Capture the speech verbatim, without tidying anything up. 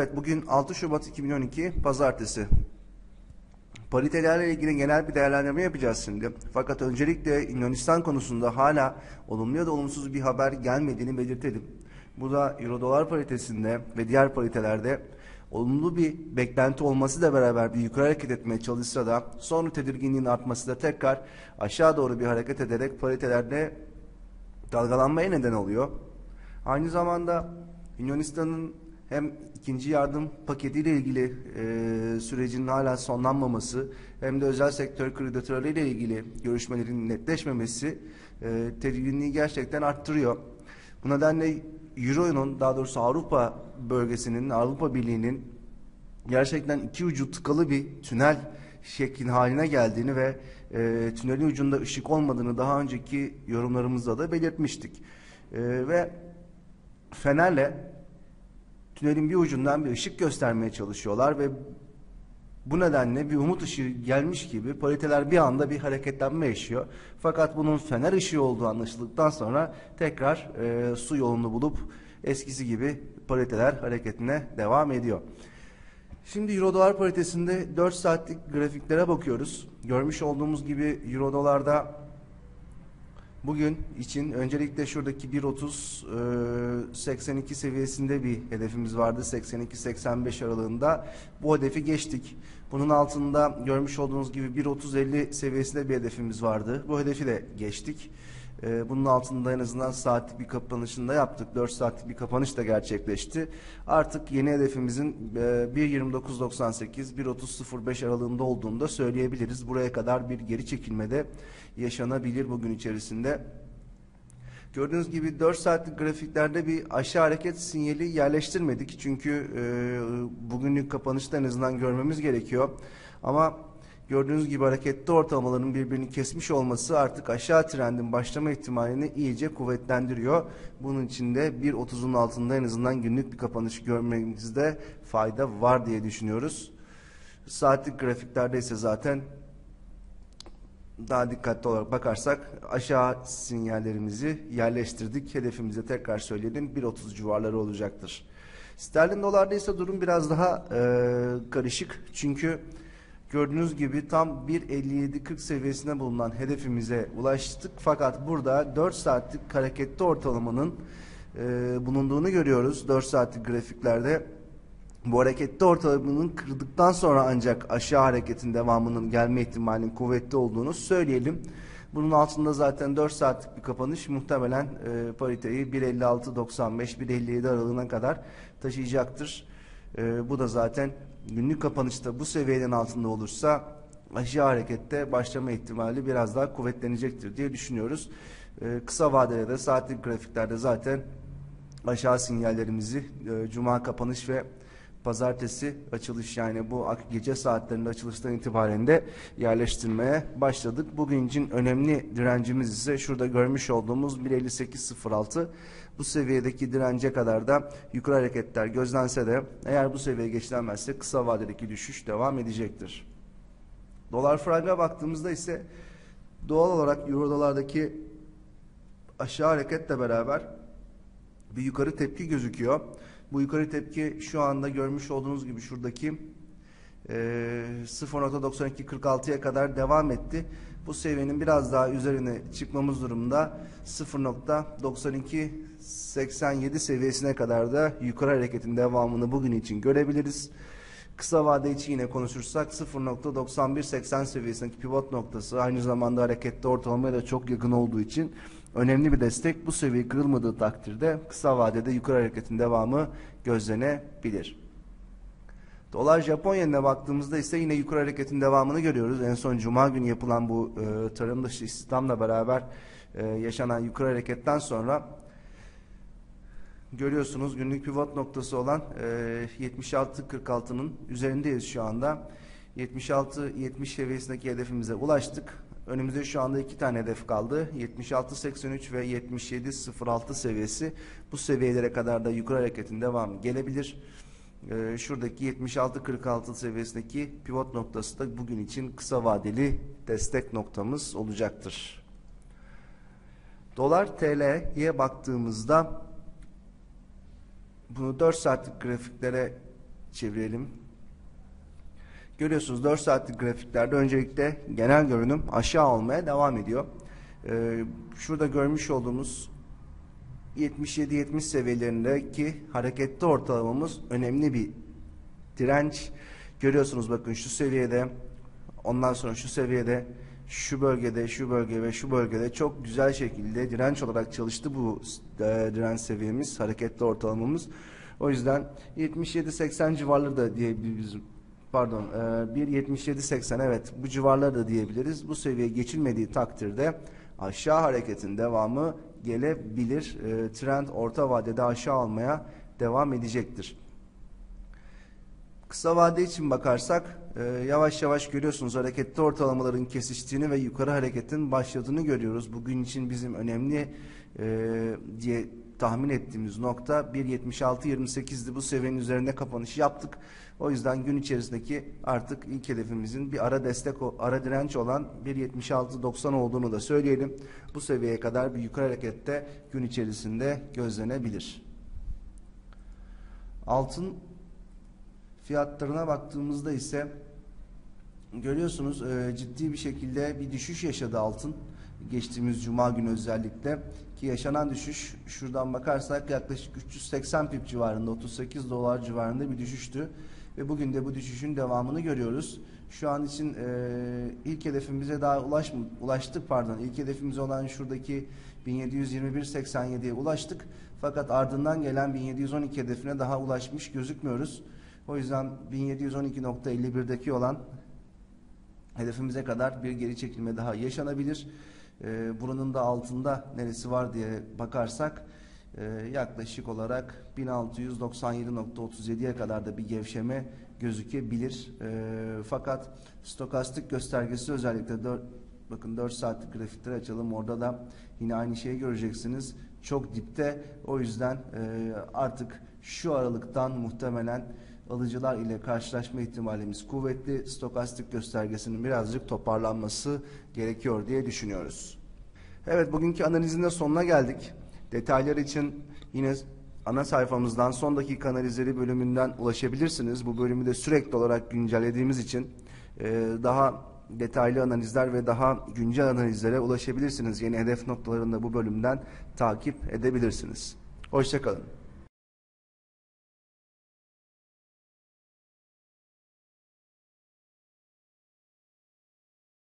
Evet, bugün altı Şubat iki bin on iki Pazartesi. Paritelerle ilgili genel bir değerlendirme yapacağız şimdi. Fakat öncelikle Yunanistan konusunda hala olumlu ya da olumsuz bir haber gelmediğini belirtelim. Bu da Euro-Dolar paritesinde ve diğer paritelerde olumlu bir beklenti olması da beraber bir yukarı hareket etmeye çalışsa da sonra tedirginliğin artması da tekrar aşağı doğru bir hareket ederek paritelerde dalgalanmaya neden oluyor. Aynı zamanda Yunanistan'ın hem ikinci yardım paketiyle ilgili e, sürecin hala sonlanmaması hem de özel sektör kreditorları ile ilgili görüşmelerin netleşmemesi e, tedirginliği gerçekten arttırıyor. Bu nedenle Euro'nun, daha doğrusu Avrupa bölgesinin, Avrupa Birliği'nin gerçekten iki ucu tıkalı bir tünel şeklin haline geldiğini ve e, tünelin ucunda ışık olmadığını daha önceki yorumlarımızda da belirtmiştik. E, ve fenerle tünelin bir ucundan bir ışık göstermeye çalışıyorlar ve bu nedenle bir umut ışığı gelmiş gibi pariteler bir anda bir hareketlenme yaşıyor. Fakat bunun fener ışığı olduğu anlaşıldıktan sonra tekrar e, su yolunu bulup eskisi gibi pariteler hareketine devam ediyor. Şimdi Euro-Dolar paritesinde dört saatlik grafiklere bakıyoruz. Görmüş olduğumuz gibi Euro-Dolar'da bugün için öncelikle şuradaki bir otuz seksen iki seviyesinde bir hedefimiz vardı. seksen iki seksen beş aralığında bu hedefi geçtik. Bunun altında görmüş olduğunuz gibi bir otuz elli seviyesinde bir hedefimiz vardı. Bu hedefi de geçtik. Bunun altında en azından saatlik bir kapanışını da yaptık. dört saatlik bir kapanış da gerçekleşti. Artık yeni hedefimizin bir yirmi dokuz doksan sekiz bir otuz sıfır beş aralığında olduğunu da söyleyebiliriz. Buraya kadar bir geri çekilmede yaşanabilir bugün içerisinde. Gördüğünüz gibi dört saatlik grafiklerde bir aşağı hareket sinyali yerleştirmedik. Çünkü e, bugünlük kapanışta en azından görmemiz gerekiyor. Ama gördüğünüz gibi hareketli ortalamaların birbirini kesmiş olması artık aşağı trendin başlama ihtimalini iyice kuvvetlendiriyor. Bunun için de bir otuzun altında en azından günlük bir kapanış görmemizde fayda var diye düşünüyoruz. Saatlik grafiklerde ise zaten daha dikkatli olarak bakarsak aşağı sinyallerimizi yerleştirdik. Hedefimize tekrar söyleyelim bir otuz civarları olacaktır. Sterlin dolarda ise durum biraz daha e, karışık. Çünkü gördüğünüz gibi tam bir elli yedi kırk seviyesine bulunan hedefimize ulaştık. Fakat burada dört saatlik hareketli ortalamanın e, bulunduğunu görüyoruz. dört saatlik grafiklerde. Bu hareketli ortalamanın kırdıktan sonra ancak aşağı hareketin devamının gelme ihtimalinin kuvvetli olduğunu söyleyelim. Bunun altında zaten dört saatlik bir kapanış muhtemelen e, pariteyi bir elli altı doksan beş bir elli yedi aralığına kadar taşıyacaktır. E, bu da zaten günlük kapanışta bu seviyenin altında olursa aşağı harekette başlama ihtimali biraz daha kuvvetlenecektir diye düşünüyoruz. E, kısa vadede de saatlik grafiklerde zaten aşağı sinyallerimizi e, cuma kapanış ve pazartesi açılış, yani bu gece saatlerinde açılıştan itibaren de yerleştirmeye başladık. Bugün için önemli direncimiz ise şurada görmüş olduğumuz bir elli sekiz sıfır altı. Bu seviyedeki dirence kadar da yukarı hareketler gözlense de eğer bu seviye geçilemezse kısa vadedeki düşüş devam edecektir. Dolar franga baktığımızda ise doğal olarak Euro dolardaki aşağı hareketle beraber bir yukarı tepki gözüküyor. Bu yukarı tepki şu anda görmüş olduğunuz gibi şuradaki e, sıfır nokta doksan iki kırk altıya kadar devam etti. Bu seviyenin biraz daha üzerine çıkmamız durumunda sıfır nokta doksan iki seksen yedi seviyesine kadar da yukarı hareketin devamını bugün için görebiliriz. Kısa vade için yine konuşursak sıfır nokta doksan bir seksen seviyesindeki pivot noktası aynı zamanda hareketli ortalamaya da çok yakın olduğu için önemli bir destek. Bu seviye kırılmadığı takdirde kısa vadede yukarı hareketin devamı gözlenebilir. Dolar Japon yenine baktığımızda ise yine yukarı hareketin devamını görüyoruz. En son Cuma günü yapılan bu e, tarım dışı istihdamla beraber e, yaşanan yukarı hareketten sonra görüyorsunuz günlük pivot noktası olan e, yetmiş altı kırk altının üzerindeyiz şu anda. yetmiş altı yetmiş seviyesindeki hedefimize ulaştık. Önümüzde şu anda iki tane hedef kaldı. yetmiş altı seksen üç ve yetmiş yedi sıfır altı seviyesi. Bu seviyelere kadar da yukarı hareketin devamı gelebilir. Ee, şuradaki yetmiş altı kırk altı seviyesindeki pivot noktası da bugün için kısa vadeli destek noktamız olacaktır. Dolar T L'ye baktığımızda bunu dört saatlik grafiklere çevirelim. Görüyorsunuz dört saatlik grafiklerde öncelikle genel görünüm aşağı olmaya devam ediyor. Ee, şurada görmüş olduğumuz yetmiş yedi yetmiş seviyelerindeki hareketli ortalamamız önemli bir direnç. Görüyorsunuz bakın şu seviyede, ondan sonra şu seviyede, şu bölgede, şu bölge ve şu bölgede çok güzel şekilde direnç olarak çalıştı bu e, direnç seviyemiz, hareketli ortalamamız. O yüzden yetmiş yedi seksen civarları da diyebiliriz. Pardon, e, bir yetmiş yedi seksen, evet, bu civarları da diyebiliriz. Bu seviye geçilmediği takdirde aşağı hareketin devamı gelebilir. E, trend orta vadede aşağı almaya devam edecektir. Kısa vade için bakarsak e, yavaş yavaş görüyorsunuz hareketli ortalamaların kesiştiğini ve yukarı hareketin başladığını görüyoruz. Bugün için bizim önemli e, diye tahmin ettiğimiz nokta bir yetmiş altı yirmi sekiz'di. Bu seviyenin üzerinde kapanış yaptık. O yüzden gün içerisindeki artık ilk hedefimizin bir ara destek, ara direnç olan bir yetmiş altı doksan olduğunu da söyleyelim. Bu seviyeye kadar bir yukarı harekette gün içerisinde gözlenebilir. Altın fiyatlarına baktığımızda ise görüyorsunuz e, ciddi bir şekilde bir düşüş yaşadı altın. Geçtiğimiz cuma günü özellikle, ki yaşanan düşüş şuradan bakarsak yaklaşık üç yüz seksen pip civarında, otuz sekiz dolar civarında bir düşüştü. Ve bugün de bu düşüşün devamını görüyoruz. Şu an için e, ilk hedefimize daha ulaş, ulaştık pardon. İlk hedefimiz olan şuradaki bin yedi yüz yirmi bir seksen yedi'ye ulaştık. Fakat ardından gelen bin yedi yüz on iki hedefine daha ulaşmış gözükmüyoruz. O yüzden bin yedi yüz on iki nokta elli bir'deki olan hedefimize kadar bir geri çekilme daha yaşanabilir. Ee, buranın da altında neresi var diye bakarsak e, yaklaşık olarak bin altı yüz doksan yedi nokta otuz yedi'ye kadar da bir gevşeme gözükebilir. E, fakat stokastik göstergesi özellikle dört, bakın dört saatlik grafikleri açalım. Orada da yine aynı şeyi göreceksiniz. Çok dipte. O yüzden e, artık şu aralıktan muhtemelen alıcılar ile karşılaşma ihtimalimiz kuvvetli. Stokastik göstergesinin birazcık toparlanması gerekiyor diye düşünüyoruz. Evet, bugünkü analizin de sonuna geldik. Detaylar için yine ana sayfamızdan son dakika analizleri bölümünden ulaşabilirsiniz. Bu bölümü de sürekli olarak güncellediğimiz için daha detaylı analizler ve daha güncel analizlere ulaşabilirsiniz. Yeni hedef noktalarını da bu bölümden takip edebilirsiniz. Hoşça kalın.